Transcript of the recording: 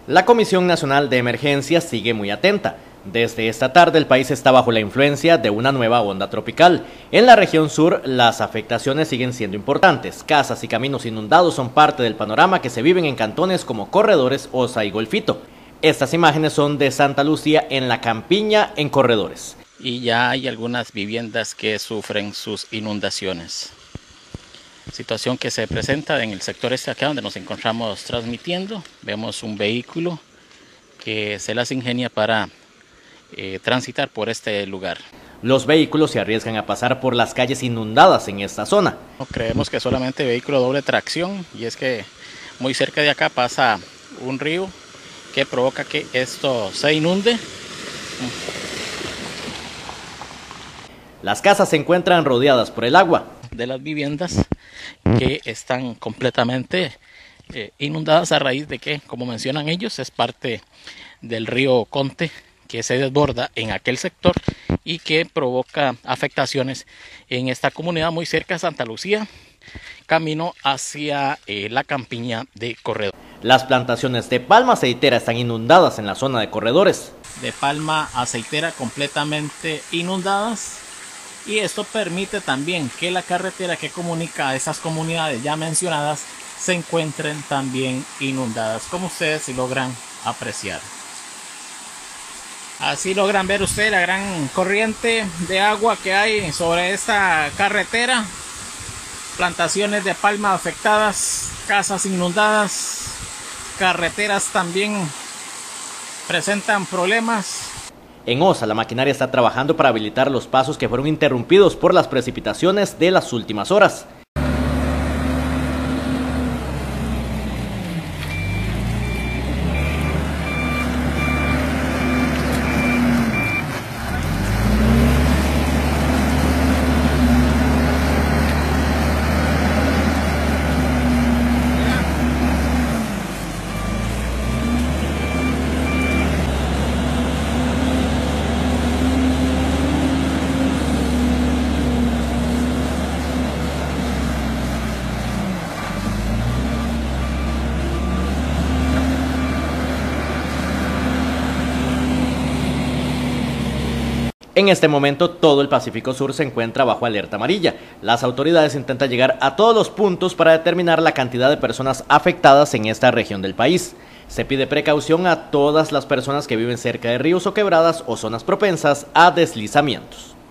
La Comisión Nacional de Emergencias sigue muy atenta. Desde esta tarde el país está bajo la influencia de una nueva onda tropical. En la región sur las afectaciones siguen siendo importantes. Casas y caminos inundados son parte del panorama que se viven en cantones como Corredores, Osa y Golfito. Estas imágenes son de Santa Lucía en la Campiña, en Corredores. Y ya hay algunas viviendas que sufren sus inundaciones. Situación que se presenta en el sector este acá donde nos encontramos transmitiendo. Vemos un vehículo que se las ingenia para transitar por este lugar. Los vehículos se arriesgan a pasar por las calles inundadas en esta zona. Creemos que solamente vehículo doble tracción, y es que muy cerca de acá pasa un río que provoca que esto se inunde. Las casas se encuentran rodeadas por el agua. De las viviendas que están completamente inundadas a raíz de que, como mencionan ellos, es parte del río Conte que se desborda en aquel sector y que provoca afectaciones en esta comunidad muy cerca de Santa Lucía, camino hacia la Campiña de Corredores. Las plantaciones de palma aceitera están inundadas en la zona de Corredores. De palma aceitera completamente inundadas, y esto permite también que la carretera que comunica a esas comunidades ya mencionadas se encuentren también inundadas, como ustedes logran apreciar. Así logran ver ustedes la gran corriente de agua que hay sobre esta carretera. Plantaciones de palma afectadas, casas inundadas, carreteras también presentan problemas. En Osa, la maquinaria está trabajando para habilitar los pasos que fueron interrumpidos por las precipitaciones de las últimas horas. En este momento todo el Pacífico Sur se encuentra bajo alerta amarilla. Las autoridades intentan llegar a todos los puntos para determinar la cantidad de personas afectadas en esta región del país. Se pide precaución a todas las personas que viven cerca de ríos o quebradas o zonas propensas a deslizamientos.